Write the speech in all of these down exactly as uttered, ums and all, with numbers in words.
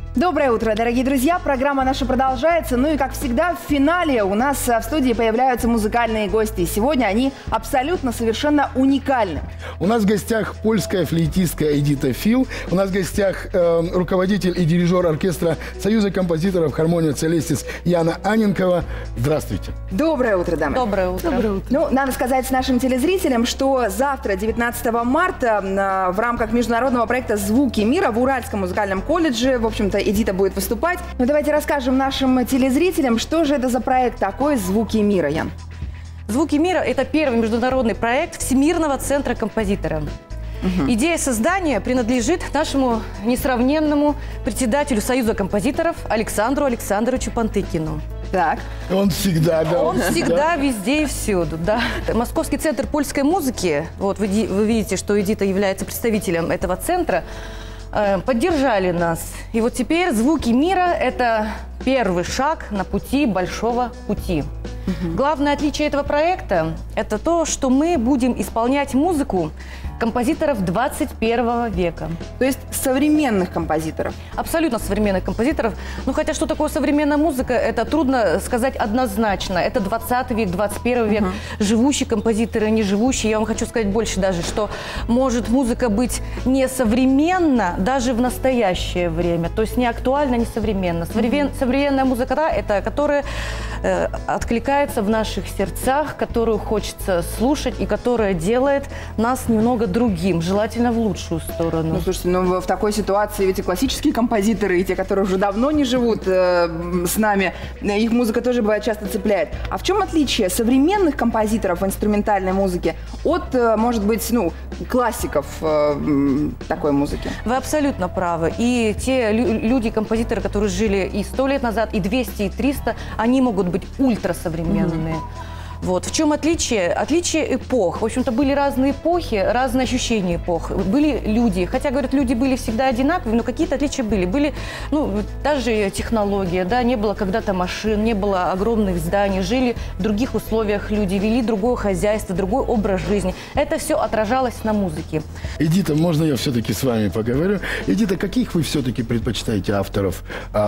Доброе утро, дорогие друзья! Программа наша продолжается. Ну и, как всегда, в финале у нас в студии появляются музыкальные гости. Сегодня они абсолютно совершенно уникальны. У нас в гостях польская флейтистка Эдита Фил. У нас в гостях э, руководитель и дирижер оркестра Союза композиторов «Хармония Целестис» Яна Анненкова. Здравствуйте! Доброе утро, дамы! Доброе утро! Доброе утро. Ну, надо сказать нашим телезрителям, что завтра, девятнадцатого марта, в рамках международного проекта «Звуки мира» в Уральском музыкальном колледже, в общем-то, Эдита будет выступать. Но давайте расскажем нашим телезрителям, что же это за проект такой «Звуки мира», Ян. «Звуки мира» — это первый международный проект Всемирного центра композитора. Угу. Идея создания принадлежит нашему несравненному председателю Союза композиторов Александру Александровичу Пантыкину. Так. Он всегда, да. Он всегда, везде и всюду, да. Московский центр польской музыки, вот вы, вы видите, что Эдита является представителем этого центра, поддержали нас. И вот теперь «Звуки мира» – это первый шаг на пути большого пути. Угу. Главное отличие этого проекта – это то, что мы будем исполнять музыку композиторов двадцать первого века. То есть современных композиторов? Абсолютно современных композиторов. Ну, хотя что такое современная музыка, это трудно сказать однозначно. Это двадцатый век, двадцать первый век. Uh-huh. Живущие композиторы, не живущие. Я вам хочу сказать больше даже, что может музыка быть не современна даже в настоящее время. То есть не актуальна, не современна. Современ... Uh-huh. Современная музыка, да, это которая э, откликается в наших сердцах, которую хочется слушать и которая делает нас немного другим, желательно в лучшую сторону. Ну, слушайте, ну в такой ситуации ведь и классические композиторы, и те, которые уже давно не живут э, с нами, их музыка тоже бывает часто цепляет. А в чем отличие современных композиторов в инструментальной музыке от, э, может быть, ну, классиков э, такой музыки? Вы абсолютно правы. И те лю люди, композиторы, которые жили и сто лет назад, и двести, и триста, они могут быть ультрасовременные. Mm-hmm. Вот. В чем отличие? Отличие эпох. В общем-то, были разные эпохи, разные ощущения эпох. Были люди, хотя, говорят, люди были всегда одинаковые, но какие-то отличия были. Были, ну, даже технология, да, не было когда-то машин, не было огромных зданий, жили в других условиях люди, вели другое хозяйство, другой образ жизни. Это все отражалось на музыке. Эдита, можно я все-таки с вами поговорю? Эдита, каких вы все-таки предпочитаете авторов?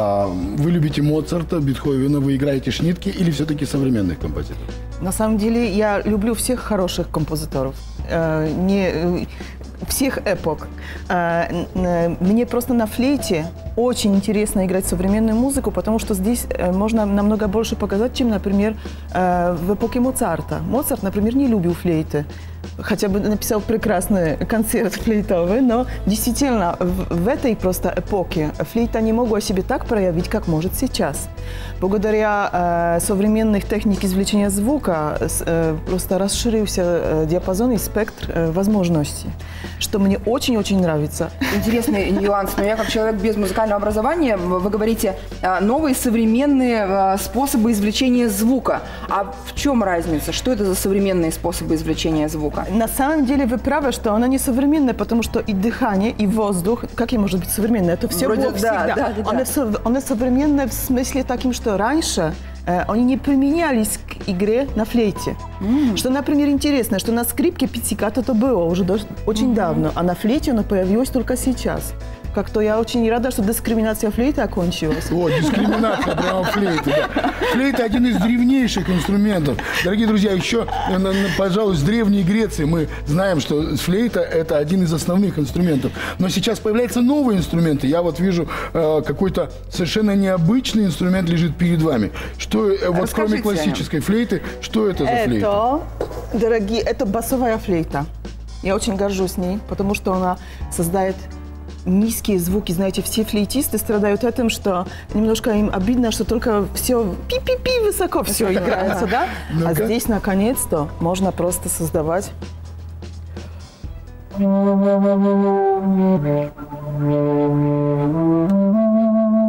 Вы любите Моцарта, Бетховена, вы играете Шнитке или все-таки современных композиторов? На самом деле, я люблю всех хороших композиторов, э, не, всех эпох. Э, э, мне просто на флейте очень интересно играть современную музыку, потому что здесь э, можно намного больше показать, чем, например, э, в эпохе Моцарта. Моцарт, например, не любил флейты. Хотя бы написал прекрасный концерт флейтовый, но действительно в, в этой просто эпохе флейта не могла себе так проявить, как может сейчас. Благодаря э, современных техник извлечения звука э, просто расширился э, диапазон и спектр э, возможностей, что мне очень-очень нравится. Интересный нюанс, но я как человек без музыкального образования, вы говорите э, новые современные э, способы извлечения звука. А в чем разница? Что это за современные способы извлечения звука? На самом деле вы правы, что она не современная, потому что и дыхание, и воздух, как и может быть современное, это все Вроде, было да, всегда. Да, да, она, да. она современная в смысле таким, что раньше э, они не применялись к игре на флейте. Mm. Что, например, интересно, что на скрипке пиzziccato это было уже до, очень mm-hmm. давно, а на флейте она появилась только сейчас. Как-то я очень рада, что дискриминация флейты окончилась. О, дискриминация прямо флейты. Да. Флейта один из древнейших инструментов. Дорогие друзья, еще, пожалуй, с Древней Греции мы знаем, что флейта – это один из основных инструментов. Но сейчас появляются новые инструменты. Я вот вижу э, какой-то совершенно необычный инструмент лежит перед вами. Что, вот кроме классической флейты, что это за флейта? Это, дорогие, это басовая флейта. Я очень горжусь ней, потому что она создает низкие звуки. Знаете, все флейтисты страдают этим, что немножко им обидно, что только все пи-пи-пи высоко все играется, да? А здесь, наконец-то, можно просто создавать.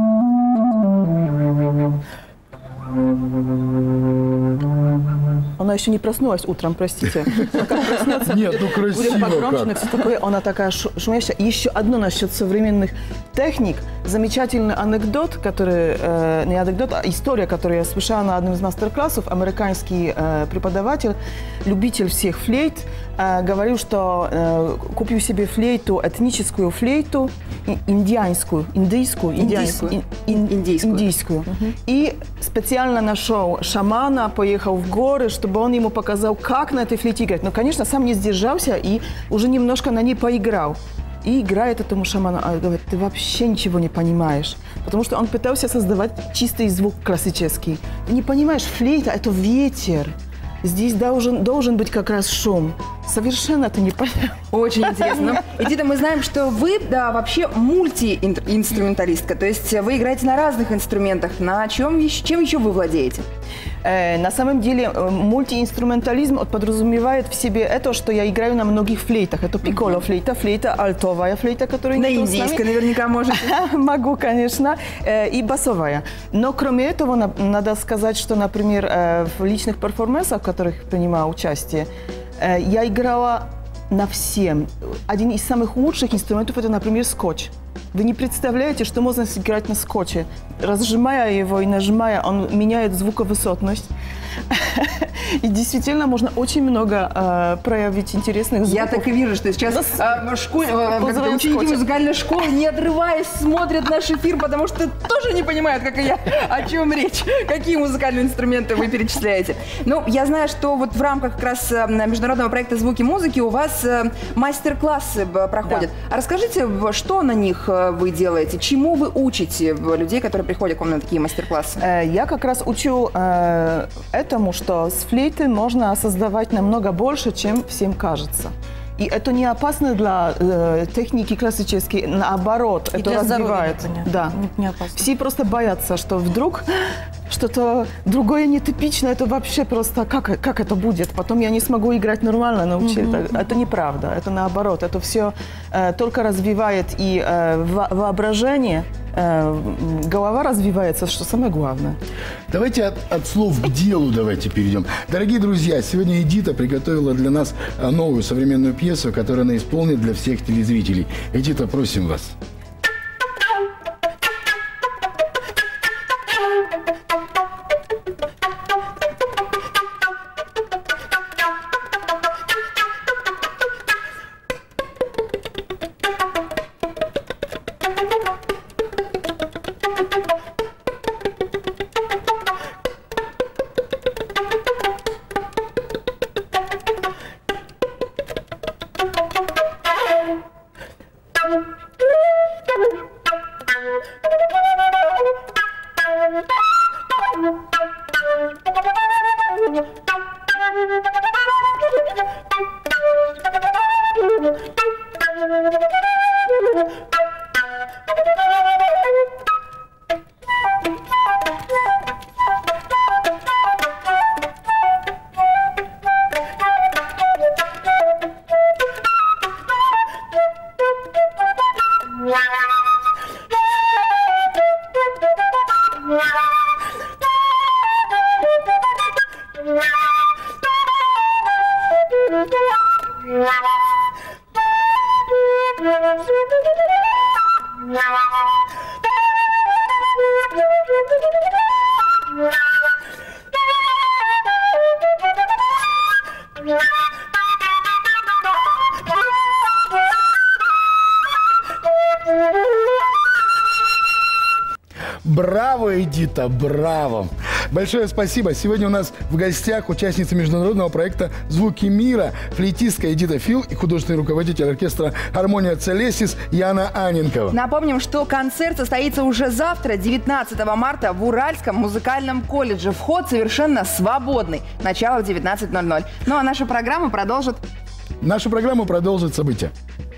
Она она еще не проснулась утром, простите. Но как проснется, Нет, ну красиво будет погромче, как. но все такое, она такая шу- шумящая. И еще одно насчет современных техник. Замечательный анекдот, который, э, не анекдот, а история, которую я слышала на одном из мастер-классов. Американский э, преподаватель, любитель всех флейт, э, говорил, что э, купил себе флейту, этническую флейту, и- индианскую, индийскую, Индийскую. ин- ин- Индийскую. индийскую. И специально нашел шамана, поехал в горы, чтобы он ему показал, как на этой флейте играть. Но, конечно, сам не сдержался и уже немножко на ней поиграл. И играет этому шаману, а говорит, ты вообще ничего не понимаешь. Потому что он пытался создавать чистый звук классический. Ты не понимаешь, флейта – это ветер. Здесь должен, должен быть как раз шум. Совершенно это не понятно. Очень интересно. Ну, Эдита, мы знаем, что вы, да, вообще мультиинструменталистка. То есть вы играете на разных инструментах. На чем еще, чем еще вы владеете? Э, на самом деле э, мультиинструментализм вот подразумевает в себе это, что я играю на многих флейтах. Это пикколо-флейта, флейта, альтовая флейта, которая На нету с нами. индийской наверняка можете. Могу, конечно, э, и басовая. Но кроме этого, на- надо сказать, что, например, э, в личных перформансах, в которых принимала участие, э, я играла на всем. Один из самых лучших инструментов – это, например, скотч. Вы не представляете, что можно сыграть на скотче. Разжимая его и нажимая, он меняет звуковысотность. И действительно можно очень много э, проявить интересных звуков. Я так и вижу, что сейчас э, школь- э, как-то Позываем ученики скотчем. музыкальной школы, не отрываясь, смотрят наш эфир, потому что тоже не понимают, как и я, о чем речь, какие музыкальные инструменты вы перечисляете. Ну, я знаю, что вот в рамках как раз э, международного проекта «Звуки музыки» у вас э, мастер-классы э, проходят. А расскажите, в- что на них э, вы делаете, чему вы учите э, людей, которые приходят к вам на такие мастер-классы? Э, Я как раз учу э, этому, что с флейты можно создавать намного больше, чем всем кажется. И это не опасно для э, техники классической, наоборот, И это для здоровья, развивает. понятно. Да. Не- не опасно. Все просто боятся, что вдруг что-то другое нетипичное, это вообще просто как, как это будет? Потом я не смогу играть нормально, научить. Это, это неправда, это наоборот. Это все э, только развивает и э, во- воображение, э, голова развивается, что самое главное. Давайте от, от слов к делу давайте перейдем. Дорогие друзья, сегодня Эдита приготовила для нас а, новую современную пьесу, которую она исполнит для всех телезрителей. Эдита, просим вас. Браво, Эдита, браво! Большое спасибо. Сегодня у нас в гостях участница международного проекта «Звуки мира», флейтистка Эдита Фил и художественный руководитель оркестра «Harmonia Celestis» Яна Анненкова. Напомним, что концерт состоится уже завтра, девятнадцатого марта, в Уральском музыкальном колледже. Вход совершенно свободный. Начало в девятнадцать ноль ноль. Ну а наша программа продолжит. Нашу программу продолжит событие.